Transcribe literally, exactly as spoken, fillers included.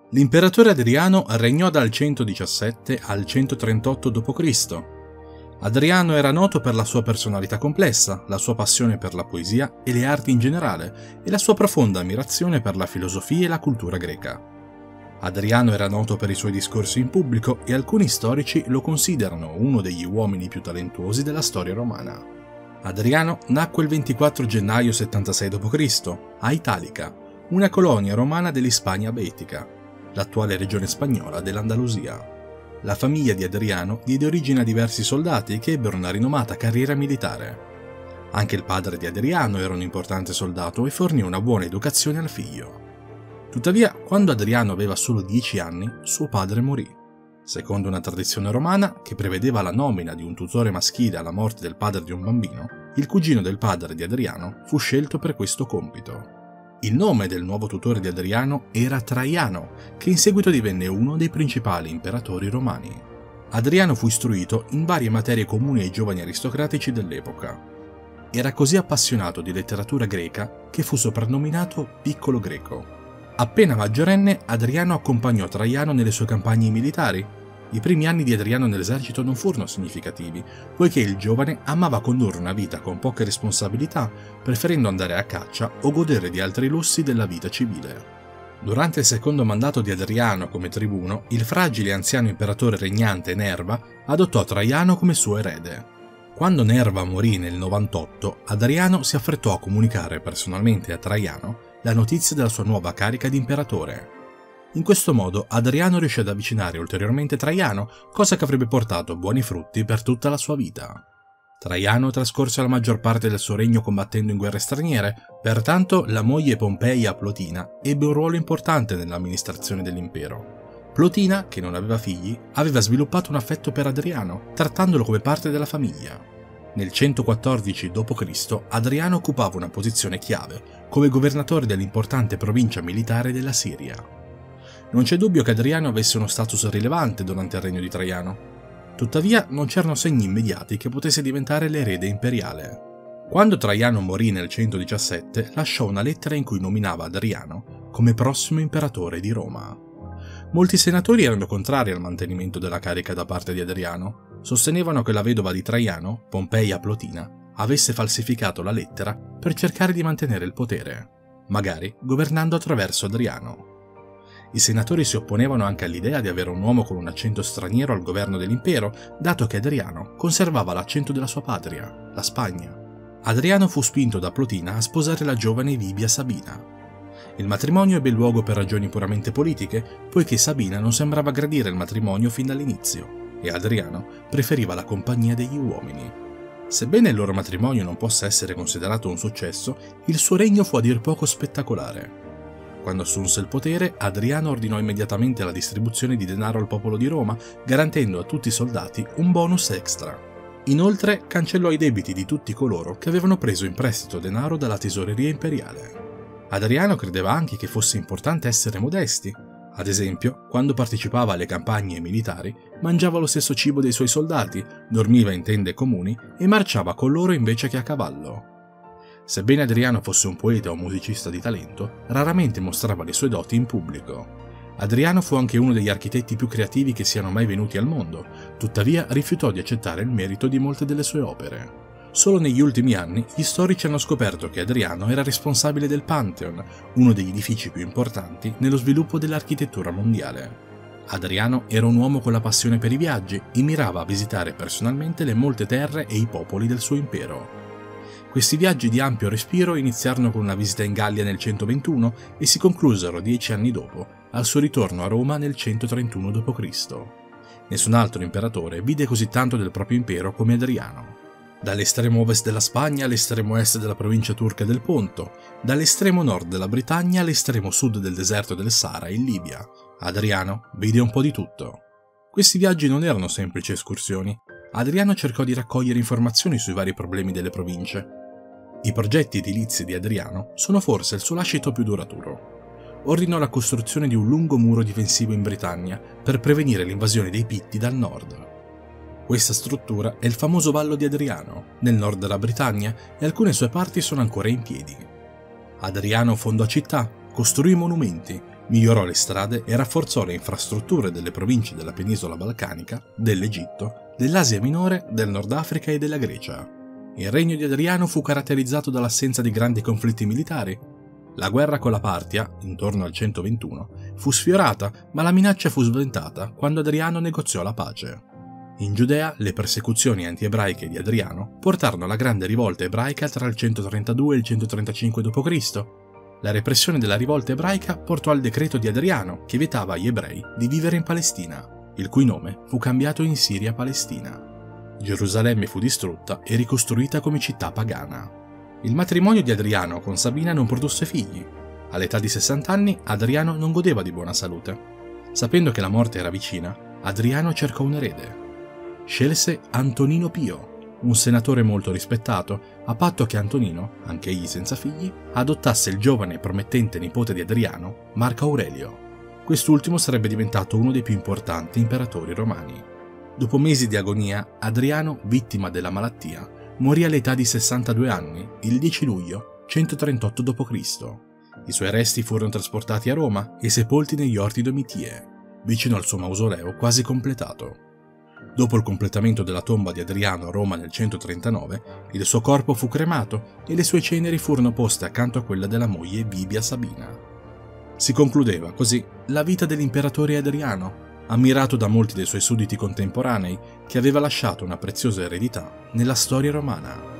L'imperatore Adriano regnò dal centodiciassette al centotrentotto dopo Cristo Adriano era noto per la sua personalità complessa, la sua passione per la poesia e le arti in generale, e la sua profonda ammirazione per la filosofia e la cultura greca. Adriano era noto per i suoi discorsi in pubblico e alcuni storici lo considerano uno degli uomini più talentuosi della storia romana. Adriano nacque il ventiquattro gennaio settantasei dopo Cristo a Italica, una colonia romana dell'Hispania Betica, l'attuale regione spagnola dell'Andalusia. La famiglia di Adriano diede origine a diversi soldati che ebbero una rinomata carriera militare. Anche il padre di Adriano era un importante soldato e fornì una buona educazione al figlio. Tuttavia, quando Adriano aveva solo dieci anni, suo padre morì. Secondo una tradizione romana, che prevedeva la nomina di un tutore maschile alla morte del padre di un bambino, il cugino del padre di Adriano fu scelto per questo compito. Il nome del nuovo tutore di Adriano era Traiano, che in seguito divenne uno dei principali imperatori romani. Adriano fu istruito in varie materie comuni ai giovani aristocratici dell'epoca. Era così appassionato di letteratura greca che fu soprannominato Piccolo Greco. Appena maggiorenne, Adriano accompagnò Traiano nelle sue campagne militari. I primi anni di Adriano nell'esercito non furono significativi, poiché il giovane amava condurre una vita con poche responsabilità, preferendo andare a caccia o godere di altri lussi della vita civile. Durante il secondo mandato di Adriano come tribuno, il fragile e anziano imperatore regnante Nerva adottò Traiano come suo erede. Quando Nerva morì nel novantotto, Adriano si affrettò a comunicare personalmente a Traiano la notizia della sua nuova carica di imperatore. In questo modo Adriano riuscì ad avvicinare ulteriormente Traiano, cosa che avrebbe portato buoni frutti per tutta la sua vita. Traiano trascorse la maggior parte del suo regno combattendo in guerre straniere, pertanto la moglie Pompeia Plotina ebbe un ruolo importante nell'amministrazione dell'impero. Plotina, che non aveva figli, aveva sviluppato un affetto per Adriano, trattandolo come parte della famiglia. Nel centoquattordici dopo Cristo Adriano occupava una posizione chiave come governatore dell'importante provincia militare della Siria. Non c'è dubbio che Adriano avesse uno status rilevante durante il regno di Traiano. Tuttavia non c'erano segni immediati che potesse diventare l'erede imperiale. Quando Traiano morì nel centodiciassette, lasciò una lettera in cui nominava Adriano come prossimo imperatore di Roma. Molti senatori erano contrari al mantenimento della carica da parte di Adriano. Sostenevano che la vedova di Traiano, Pompeia Plotina, avesse falsificato la lettera per cercare di mantenere il potere, magari governando attraverso Adriano. I senatori si opponevano anche all'idea di avere un uomo con un accento straniero al governo dell'impero, dato che Adriano conservava l'accento della sua patria, la Spagna. Adriano fu spinto da Plotina a sposare la giovane Vibia Sabina. Il matrimonio ebbe luogo per ragioni puramente politiche, poiché Sabina non sembrava gradire il matrimonio fin dall'inizio, e Adriano preferiva la compagnia degli uomini. Sebbene il loro matrimonio non possa essere considerato un successo, il suo regno fu a dir poco spettacolare. Quando assunse il potere, Adriano ordinò immediatamente la distribuzione di denaro al popolo di Roma, garantendo a tutti i soldati un bonus extra. Inoltre, cancellò i debiti di tutti coloro che avevano preso in prestito denaro dalla tesoreria imperiale. Adriano credeva anche che fosse importante essere modesti. Ad esempio, quando partecipava alle campagne militari, mangiava lo stesso cibo dei suoi soldati, dormiva in tende comuni e marciava con loro invece che a cavallo. Sebbene Adriano fosse un poeta o musicista di talento, raramente mostrava le sue doti in pubblico. Adriano fu anche uno degli architetti più creativi che siano mai venuti al mondo, tuttavia rifiutò di accettare il merito di molte delle sue opere. Solo negli ultimi anni gli storici hanno scoperto che Adriano era responsabile del Pantheon, uno degli edifici più importanti nello sviluppo dell'architettura mondiale. Adriano era un uomo con la passione per i viaggi e mirava a visitare personalmente le molte terre e i popoli del suo impero. Questi viaggi di ampio respiro iniziarono con una visita in Gallia nel centoventuno e si conclusero dieci anni dopo, al suo ritorno a Roma nel centotrentuno dopo Cristo Nessun altro imperatore vide così tanto del proprio impero come Adriano. Dall'estremo ovest della Spagna all'estremo est della provincia turca del Ponto, dall'estremo nord della Britannia all'estremo sud del deserto del Sahara in Libia, Adriano vide un po' di tutto. Questi viaggi non erano semplici escursioni. Adriano cercò di raccogliere informazioni sui vari problemi delle province. I progetti edilizi di Adriano sono forse il suo lascito più duraturo. Ordinò la costruzione di un lungo muro difensivo in Britannia per prevenire l'invasione dei Pitti dal nord. Questa struttura è il famoso Vallo di Adriano, nel nord della Britannia, e alcune sue parti sono ancora in piedi. Adriano fondò città, costruì monumenti, Migliorò le strade e rafforzò le infrastrutture delle province della penisola balcanica, dell'Egitto, dell'Asia Minore, del Nord Africa e della Grecia. Il regno di Adriano fu caratterizzato dall'assenza di grandi conflitti militari. La guerra con la Partia, intorno al centoventuno, fu sfiorata, ma la minaccia fu sventata quando Adriano negoziò la pace. In Giudea, le persecuzioni anti-ebraiche di Adriano portarono alla grande rivolta ebraica tra il centotrentadue e il centotrentacinque dopo Cristo La repressione della rivolta ebraica portò al decreto di Adriano che vietava agli ebrei di vivere in Palestina, il cui nome fu cambiato in Siria-Palestina. Gerusalemme fu distrutta e ricostruita come città pagana. Il matrimonio di Adriano con Sabina non produsse figli. All'età di sessanta anni Adriano non godeva di buona salute. Sapendo che la morte era vicina, Adriano cercò un erede. Scelse Antonino Pio, un senatore molto rispettato, a patto che Antonino, anche egli senza figli, adottasse il giovane e promettente nipote di Adriano, Marco Aurelio. Quest'ultimo sarebbe diventato uno dei più importanti imperatori romani. Dopo mesi di agonia, Adriano, vittima della malattia, morì all'età di sessantadue anni, il dieci luglio centotrentotto dopo Cristo I suoi resti furono trasportati a Roma e sepolti negli Orti Domitie, vicino al suo mausoleo quasi completato. Dopo il completamento della tomba di Adriano a Roma nel centotrentanove, il suo corpo fu cremato e le sue ceneri furono poste accanto a quella della moglie Vibia Sabina. Si concludeva così la vita dell'imperatore Adriano, ammirato da molti dei suoi sudditi contemporanei, che aveva lasciato una preziosa eredità nella storia romana.